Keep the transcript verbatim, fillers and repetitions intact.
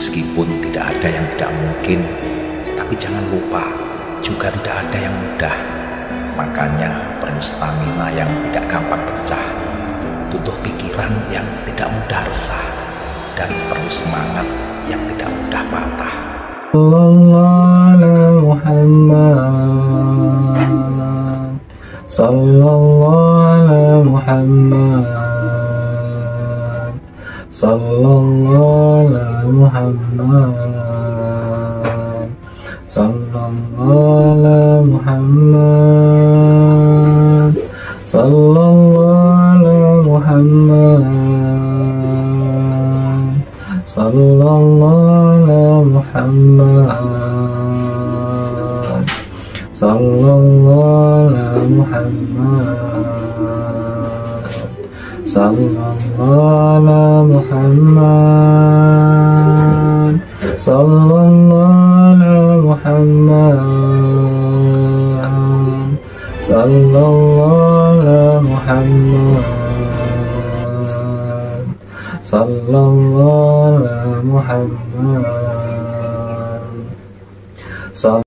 Meskipun tidak ada yang tidak mungkin, tapi jangan lupa, juga tidak ada yang mudah. Makanya perlu stamina yang tidak gampang pecah, butuh pikiran yang tidak mudah resah, dan perlu semangat yang tidak mudah patah. Sallallahu ala Muhammad, Sallallahu ala Muhammad, Sallallahu ala Muhammad, Sallallahu ala Muhammad, Sallallahu ala Muhammad, Sallallahu ala Muhammad, Sallallahu ala Muhammad, Sallallahu ala Muhammad, Sallallahu ala Muhammad, Sallallahu ala Muhammad, Sallallahu ala Muhammad.